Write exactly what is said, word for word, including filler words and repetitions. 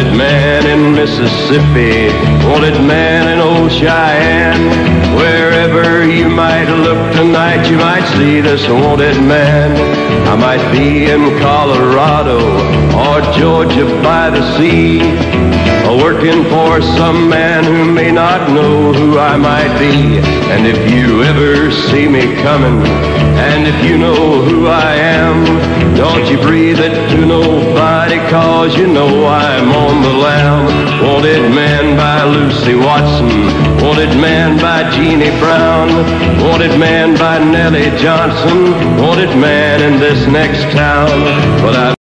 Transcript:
Wanted man in Mississippi, wanted man in old Cheyenne. Wherever you might look tonight, you might see this wanted man. I might be in Colorado or Georgia by the sea, working for some man who may not know who I might be. And if you ever see me coming, and if you know who I am, don't you breathe it to nobody, cause you know I'm on the lam. Wanted man by Lucy Watson, wanted man by Jeannie Brown, wanted man by Nellie Johnson, wanted man in this next town. But I